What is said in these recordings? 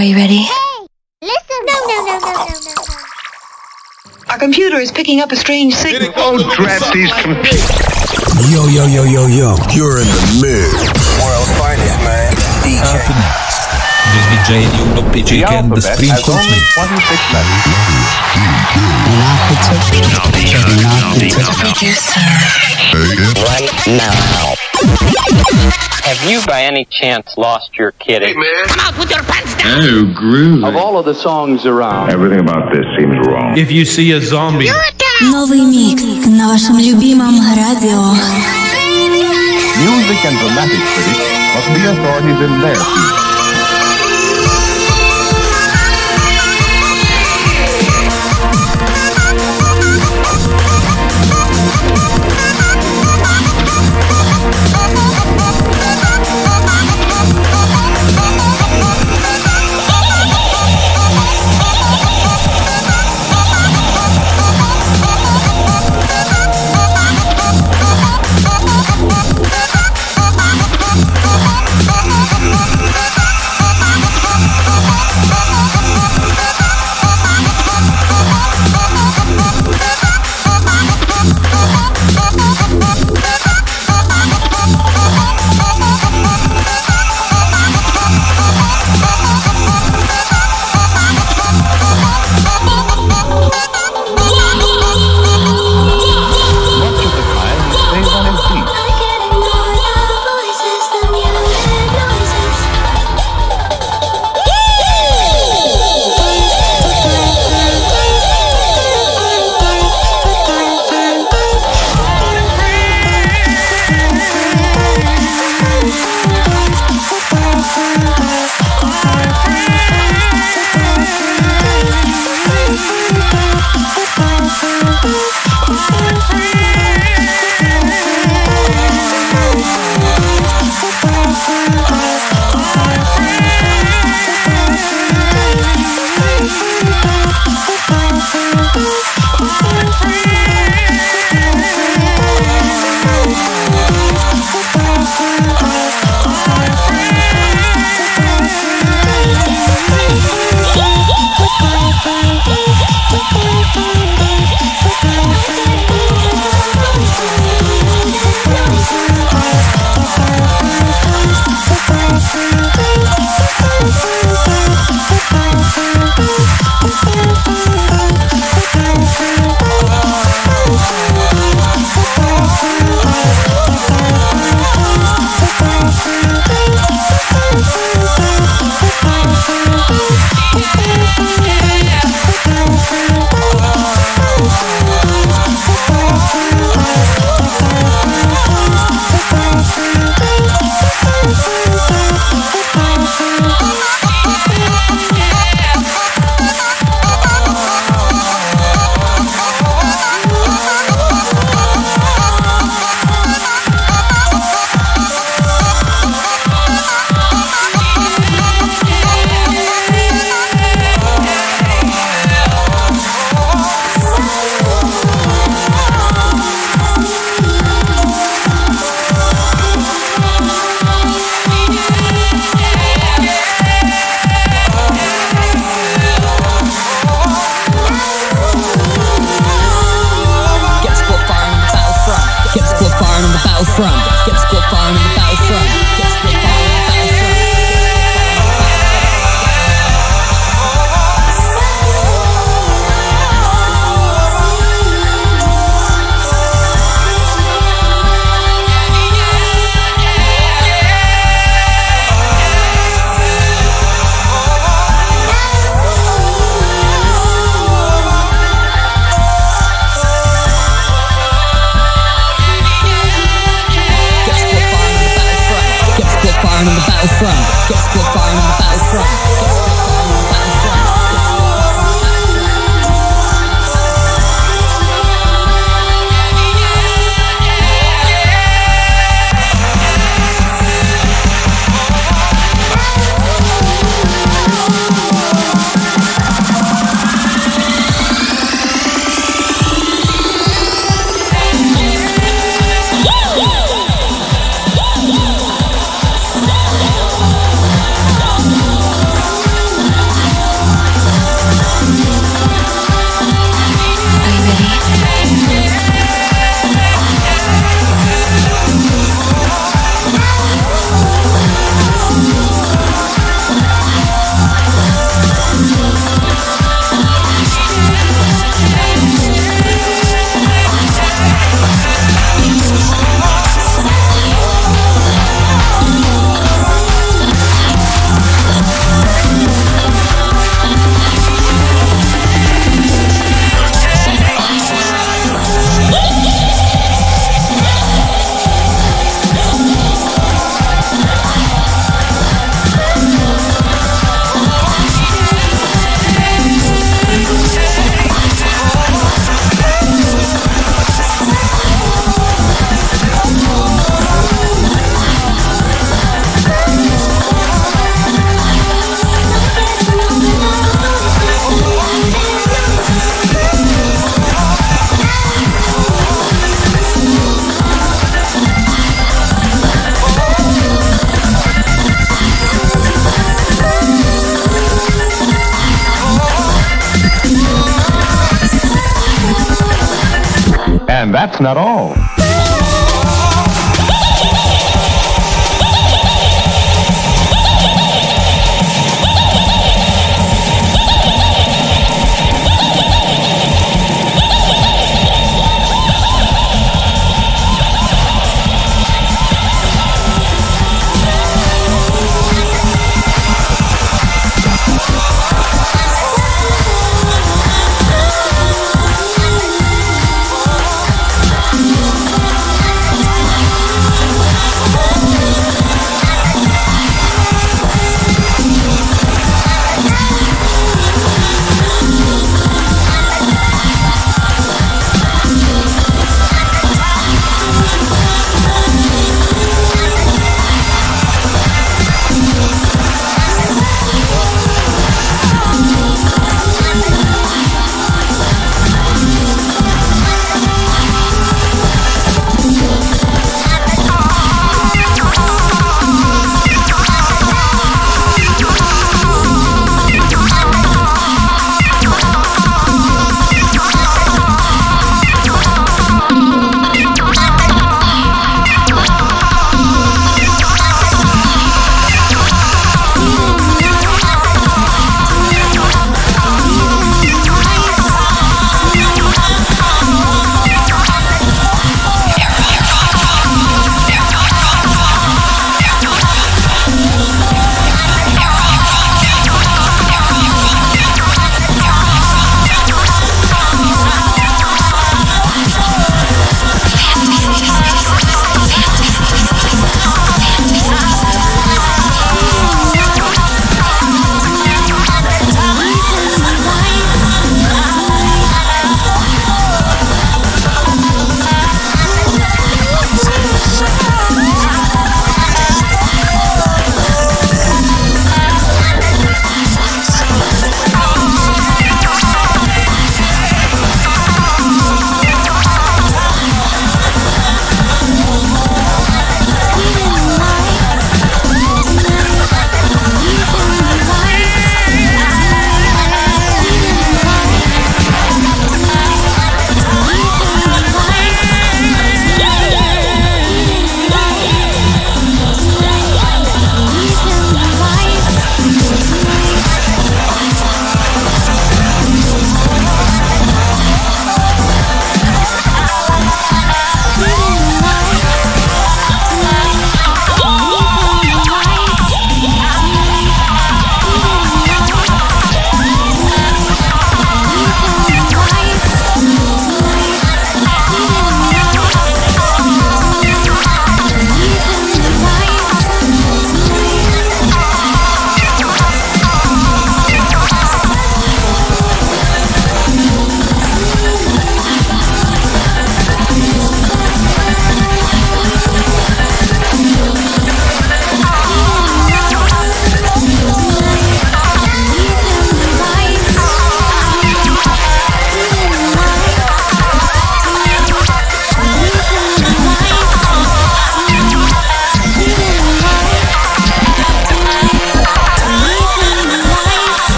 Are you ready? Hey, listen. No. Our computer is picking up a strange signal. Oh, drat these computers. Yo. You're in the mix. World's finest, man. DJ. Up next, this DJ New PG and the Stream Complete. 26 letters. Right now. Have you by any chance lost your kitty? Hey, man. Come out with your pants down! Oh, groovy. Of all of the songs around, Everything about this seems wrong. If you see a zombie, Новый микс на вашем любимом радио. Music and dramatic critics must be authorities in their field. And that's not all.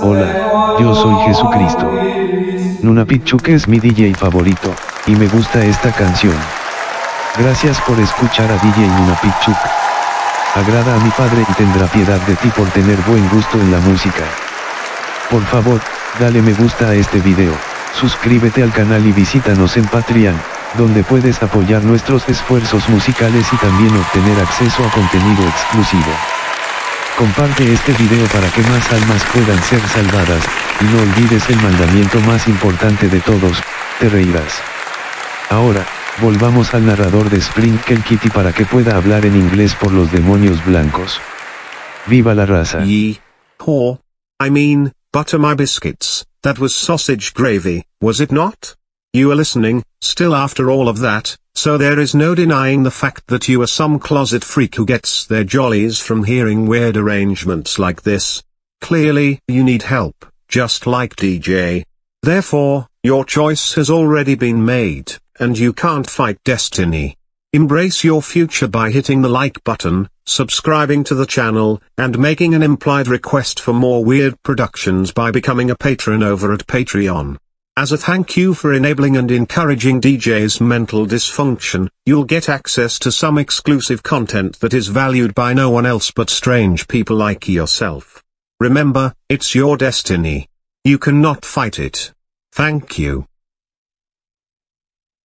Hola, yo soy Jesucristo. Nunapichuk es mi DJ favorito, y me gusta esta canción. Gracias por escuchar a DJ Nunapichuk. Agrada a mi padre y tendrá piedad de ti por tener buen gusto en la música. Por favor, dale me gusta a este video, suscríbete al canal y visítanos en Patreon, donde puedes apoyar nuestros esfuerzos musicales y también obtener acceso a contenido exclusivo. Comparte este video para que más almas puedan ser salvadas, y no olvides el mandamiento más importante de todos, te reirás. Ahora, volvamos al narrador de Sprinkle Kitty para que pueda hablar en inglés por los demonios blancos. ¡Viva la raza! Yee-haw. I mean, butter my biscuits, that was sausage gravy, was it not? You are listening, still after all of that, so there is no denying the fact that you are some closet freak who gets their jollies from hearing weird arrangements like this. Clearly, you need help, just like DJ. Therefore, your choice has already been made, and you can't fight destiny. Embrace your future by hitting the like button, subscribing to the channel, and making an implied request for more weird productions by becoming a patron over at Patreon. As a thank you for enabling and encouraging DJ's mental dysfunction, you'll get access to some exclusive content that is valued by no one else but strange people like yourself. Remember, it's your destiny. You cannot fight it. Thank you.